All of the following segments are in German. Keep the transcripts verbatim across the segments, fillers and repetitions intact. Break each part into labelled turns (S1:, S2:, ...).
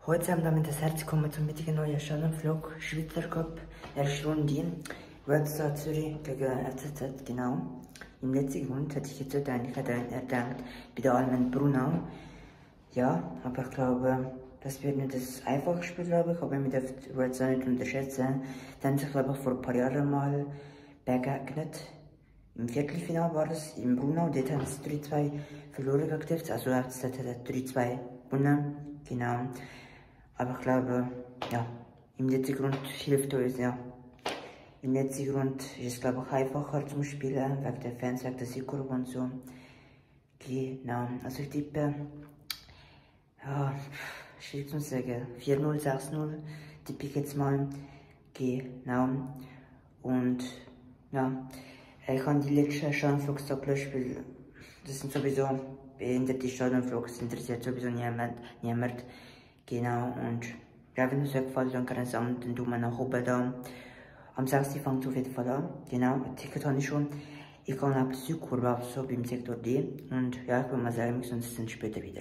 S1: Heute haben wir damit das Herz gekommen zum heutigen neuen Stadionvlog, Schweizer Cup, erste Runde, Red Star Zürich gegen F C Z, genau. Im letzten Grund hätte ich jetzt eigentlich erdenkt, bei der Almen Brunau. Ja, aber ich glaube, das wird nicht das einfache Spiel, glaube ich, aber wir dürfen Red Star nicht unterschätzen. Die haben sich, glaube ich, vor ein paar Jahren mal begegnet. Im Viertelfinale war es in Brunau, dort haben sie drei zwei verloren gegen also F C Z hat drei zwei gewonnen, genau. Aber ich glaube, ja, im letzten Grund hilft uns, ja. Im letzten Grund ist es, glaube ich, einfacher zum Spielen, wegen der Fans, wegen der Siegkurve und so. Genau, also ich tippe, ja, schwierig zu sagen, vier null, sechs null tippe ich jetzt mal. Genau, und ja, ich habe die letzten Stadionvlogs da gelöscht, weil das sind sowieso behinderte Stadionvlogs, interessiert sowieso niemand. niemand. Genau, und ja, wenn es euch gefällt, dann kann es auch den Daumen nach oben da. Am sechsten fängt es auf jeden Fall an. Genau, ein Ticket habe ich schon. Ich gehe nach Südkurve, so beim Sektor D. Und ja, ich würde mal sagen, wir sehen uns später wieder.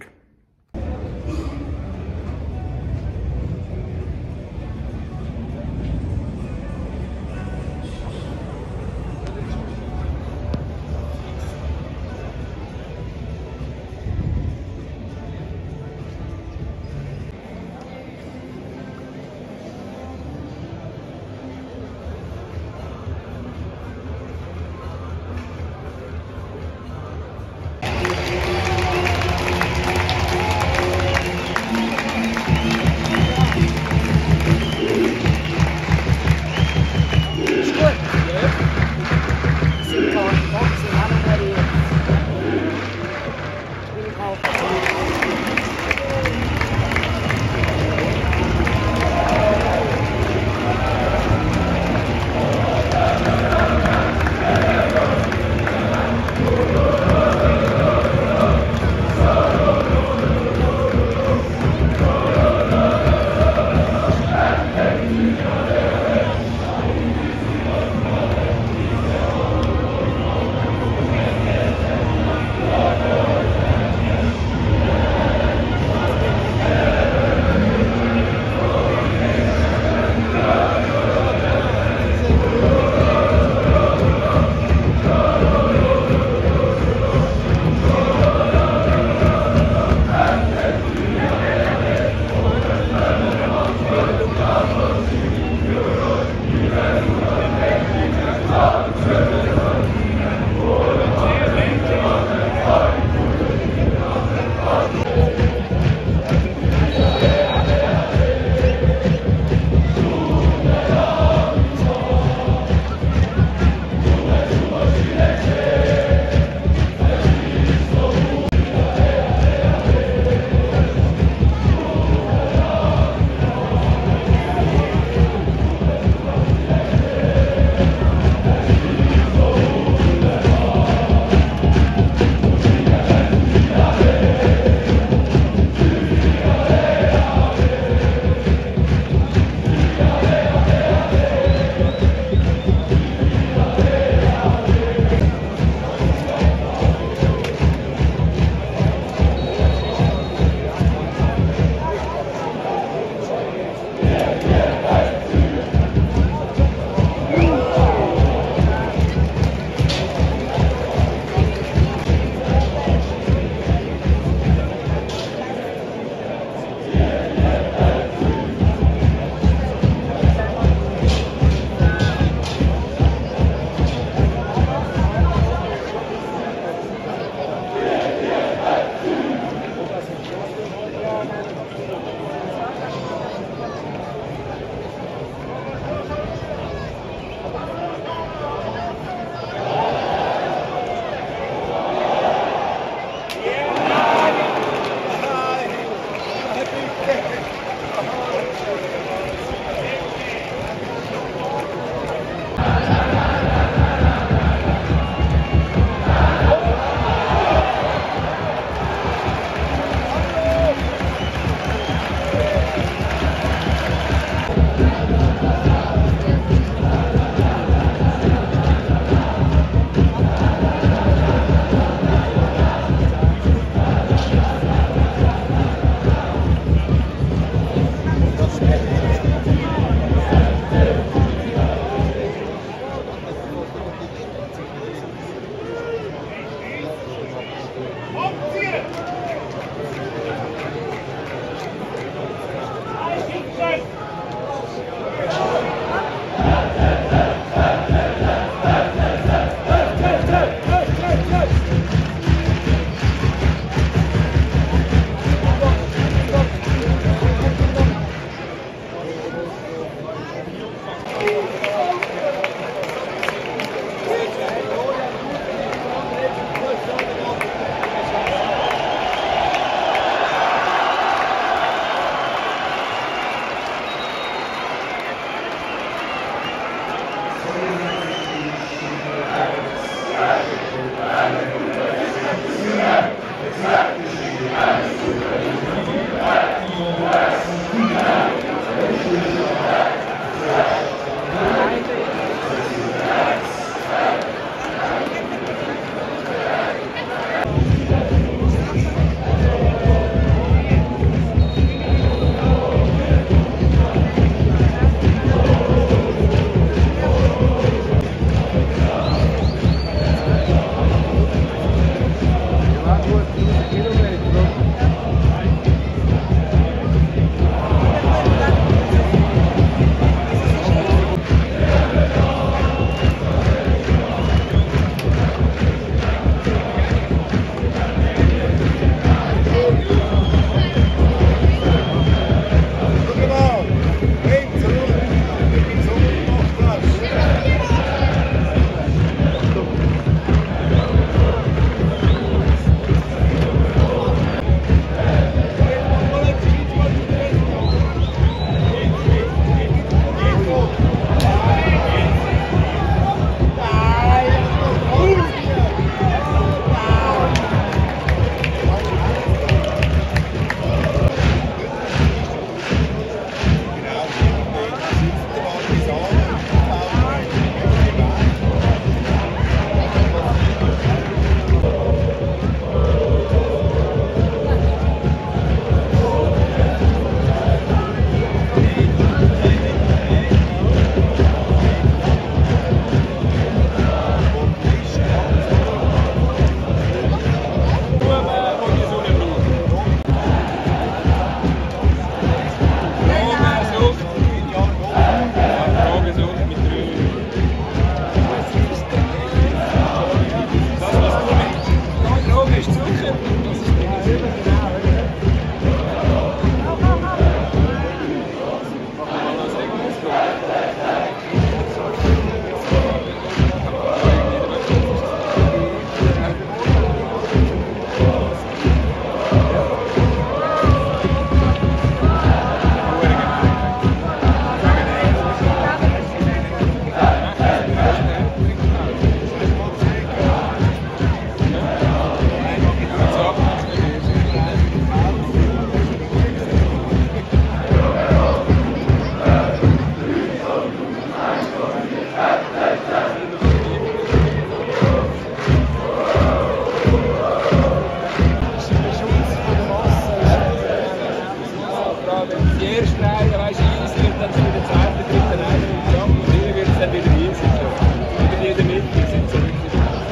S2: Reihe, weißt du, es wird dann zu der zweiten, dritten Reihe und ja, und hier wird es dann wieder hier sicher. Über jede Mitte sind so wirklich.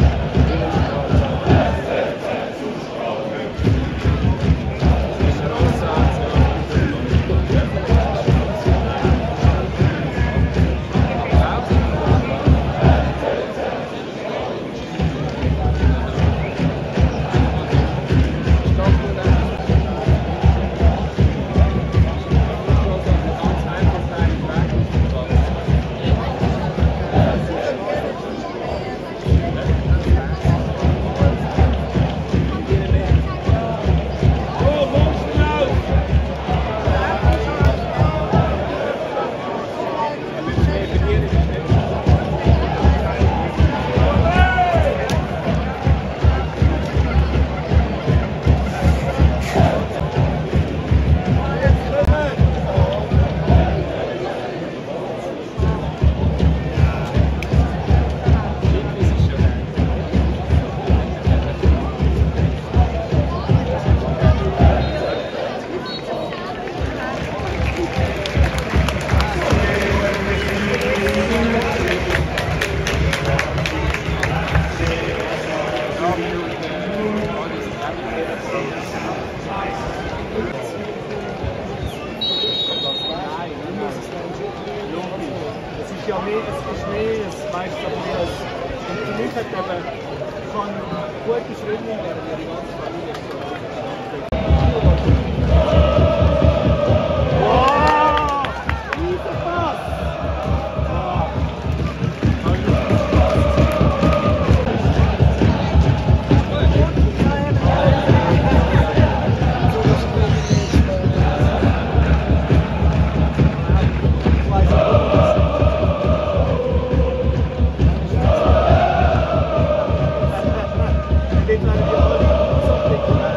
S2: Ja, mehr, es ist mehr, es meist aber mehr als. Und für mich hat eben schon gute Schritte werden, die ganze Familie wow! Riesen Pass! Thank you.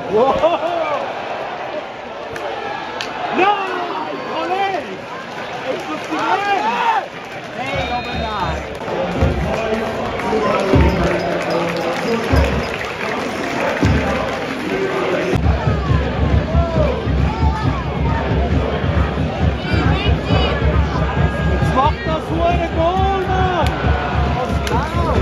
S2: Wow! Nein, Kollege! Explosionieren! Hey, aber nein! Jetzt macht das hure Goal, Mann! Was glaubst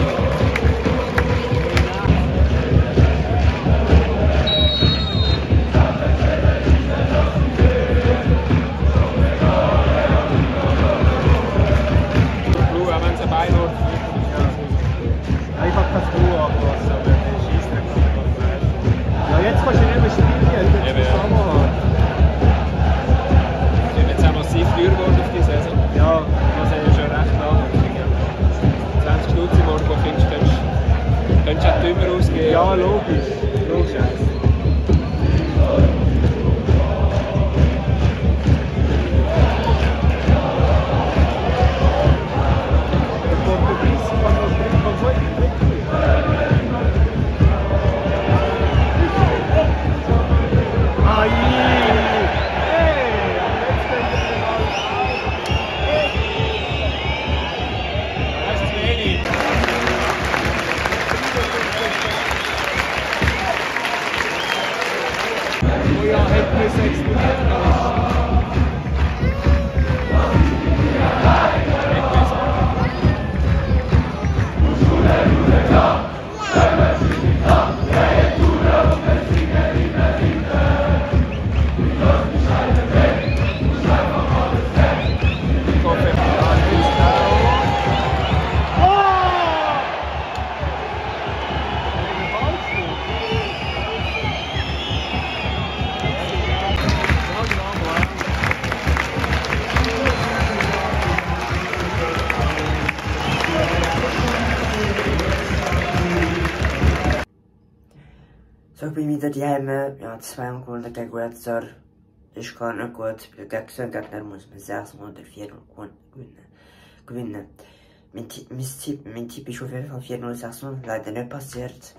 S2: einfach das Ruhe ablassen, aber der schießt nicht. Ja, jetzt kannst du nicht mehr spielen, das ist das Hammer.
S3: Ich bin jetzt auch massiv teuer geworden auf die Saison.
S2: Ja,
S3: Das ist ja schon recht lang. zwanzig Stutz im Morgen findest, könntest könntest du auch dümmer ausgeben.
S2: ja, logisch. Logisch. Der Portugies kann noch drin, kann so in die Ai! Hey! Jetzt können wir mal.
S3: Das ist zu wenig.
S2: Oh ja, hätten wir es explodieren.
S1: So, ich bin wieder daheim. Ja, zwei Runden gegen Red Star. Ist gar nicht gut. Gegen so einen Gegner muss man sechs oder vier gewinnen. gewinnen. Mein, mein, Tipp, mein Tipp ist auf jeden Fall vier null sechs null. Leider nicht passiert.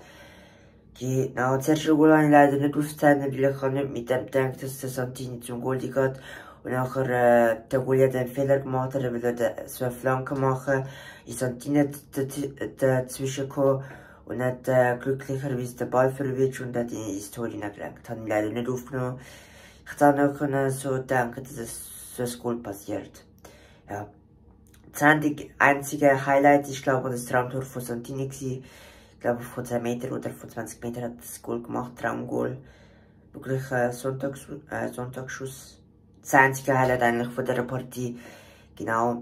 S1: Genau, das erste Goal habe ich leider nicht aufgezeichnet, weil ich nicht mit dem gedacht, dass der Santini zum Goal geht. Und nachher äh, der Goal hat einen Fehler gemacht, er wollte so eine Flanke machen. Ist Santini dazwischen gekommen. Und hat äh, glücklicherweise den Ball verwischt und hat ihn ins Tor hineingelenkt. Hat ihn leider nicht aufgenommen. Ich hätte auch können so denken, dass es so ein Goal passiert. Ja. Das einzige Highlight ist, glaube ich, das Traumtor von Santini gewesen. Ich glaube, von zehn Metern oder von zwanzig Metern hat das Goal gemacht, Traumgoal. Wirklich äh, Sonntags äh, Sonntagsschuss. Das einzige Highlight eigentlich von dieser Partie. Genau.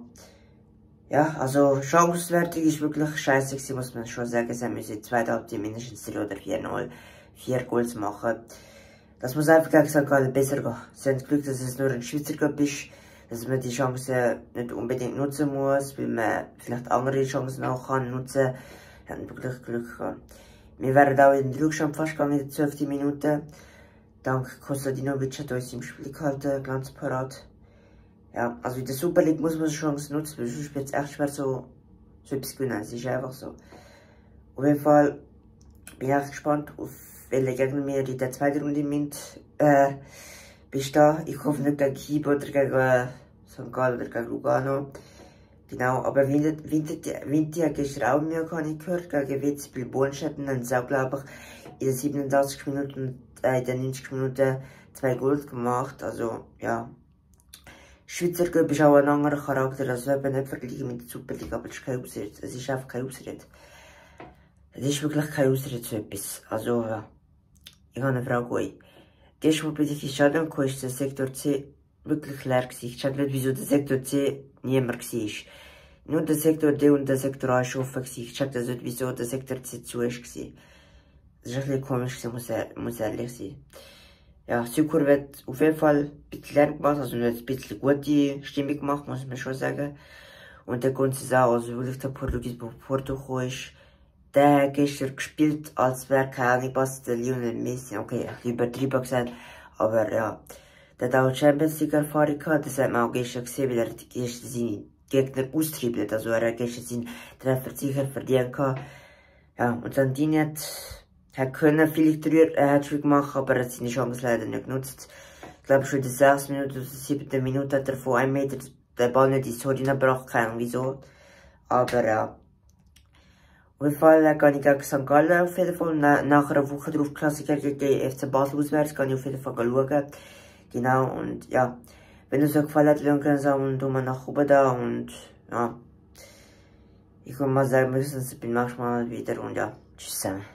S1: Ja, also Chancenwertung ist wirklich scheiße gewesen, muss man schon sagen. Sie müssen in der zweiten Halbzeit mindestens drei oder vier null, vier Goals machen. Das muss einfach gegen Sankt Gallen besser gehen. Sie haben Glück, dass es nur ein Schweizer Cup ist, dass man die Chancen nicht unbedingt nutzen muss, weil man vielleicht andere Chancen auch kann nutzen. Wir haben wirklich Glück gehabt. Wir werden auch in den Rückstand fast gegangen in der zwölften Minute. Dank Kostadinovic hat uns im Spiel gehalten, ganz parat. Ja, also in der Super League muss man die Chance nutzen, weil sonst wird es echt schwer so, so etwas gewinnen. Es ist einfach so. Auf jeden Fall bin ich echt gespannt, auf welche Gegner wir in der zweiten Runde mit äh, bestehen. Ich hoffe nicht gegen Kiel oder gegen äh, Sankt Gallen oder gegen Lugano. Genau, aber Winter, Winter, Winter hat gestern auch Mühe, habe ich gehört, gegen W C Biel Bornstetten. Haben sie auch, glaube ich, in den siebenundachtzig Minuten und äh, in den neunzig Minuten zwei Goals gemacht. Also, ja. Schweizer Cup ist auch ein anderer Charakter, also eben nicht vergleichen mit der Super League, aber das ist keine Ausrede. Es ist einfach keine Ausrede. Es ist wirklich keine Ausrede zu etwas. Also, ja. Ich habe eine Frage an euch. Gestern, als ich ins Stadion kam, ist der Sektor C wirklich leer gewesen. Ich check nicht, wieso der Sektor C niemand war. Nur der Sektor D und der Sektor A war offen gewesen. Ich check das nicht, wieso der Sektor C zu war. Das ist ein bisschen komisch gewesen, muss, er, muss ehrlich sein. Ja, Südkorea wird auf jeden Fall ein bisschen leer gemacht, also nicht ein bisschen gute Stimmung gemacht, muss man schon sagen. Und der ganze Sau, also wirklich der Portugies, der Porto gekommen ist, der hat gestern gespielt, als wäre keine Ahnung, was der Lionel Messi, okay, ich übertrieben gesagt, aber ja. Der hat auch Champions League Erfahrung gehabt, das hat man auch gestern gesehen, weil er gestern seine Gegner austriebelt, also er hat gestern seinen Treffer sicher verdient gehabt. Ja, und Santini hat Er können vielleicht drei Hattrick machen, aber er hat seine Chance leider nicht genutzt. Ich glaube schon in der sechsten Minute oder siebten Minute hat er von einem Meter den Ball nicht ins Tor gebracht, keine Ahnung wieso. Aber ja. Auf jeden Fall gehe ich gegen Sankt Gallen auf jeden Fall. Na, nach einer Woche drauf Klassiker gegen F C Basel auswärts, gehe ich auf jeden Fall schauen. Genau, und ja. Wenn es euch gefallen hat, lasst uns einen Daumen nach oben da und ja. Ich würde mal sagen, wir sehen uns beim nächsten Mal wieder und ja. Tschüss zusammen.